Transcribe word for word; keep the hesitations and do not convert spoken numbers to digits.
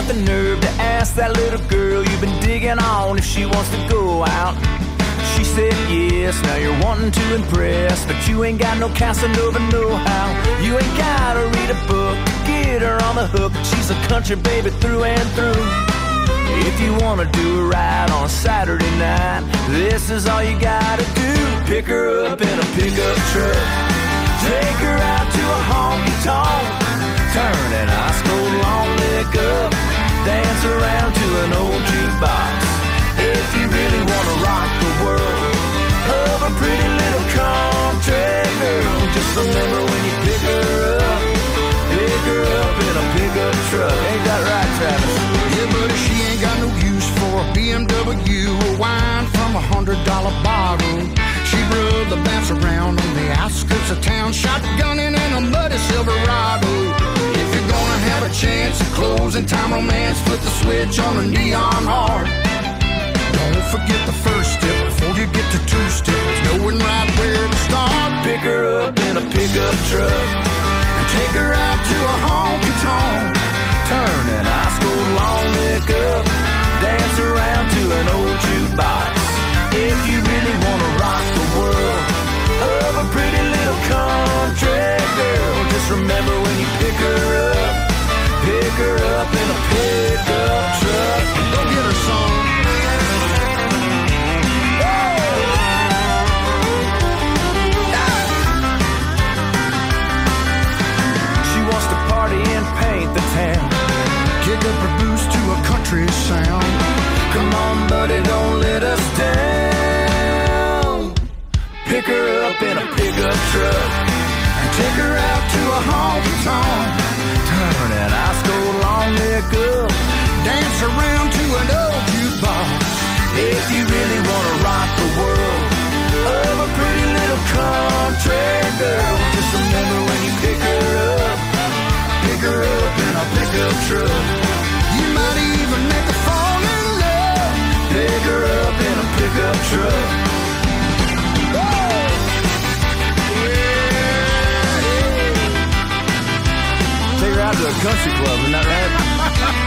got the nerve to ask that little girl you've been digging on if she wants to go out? She said yes, now you're wanting to impress, but you ain't got no Casanova know-how. You ain't gotta read a book to get her on the hook. She's a country baby through and through. If you wanna do a ride on a Saturday night, this is all you gotta do. Pick her up in a pickup truck, take her out to a honky-tonk, turn an ice cold long neck up, dance around to an old jukebox. If you really wanna rock the world of a pretty little country girl, just remember when you pick her up, pick her up in a pickup truck. Ain't that right, Travis? Yeah, buddy, she ain't got no use for a B M W or wine from a hundred dollar bottle. She'd rub the bass around on the outskirts of town, shotgunning in a muddy Silverado. If you're gonna have a chance at closing time romance, flip the switch on a neon heart. Don't forget the first step before you get to two steps, knowing right where to start. Pick her up in a pickup truck and take her out to a honky-tonk, turn an ice cold long neck up, dance around to an old jukebox. If you really wanna rock the world of a pretty little country girl, just remember when you pick her up, pick her up in a pickup truck. Go get her some. Kick up her boots to a country sound. Come on, buddy, don't let us down. Pick her up in a pickup truck and take her out to a honky-tonk, turn an ice cold long neck up, dance around to an old jukebox. If you really wanna rock the world of a pretty little country girl, just remember when you pick her up, pick her up in a pickup truck. You might even make her fall in love. Pick her up in a pickup truck. Yeah. Take her out to a country club, isn't that right?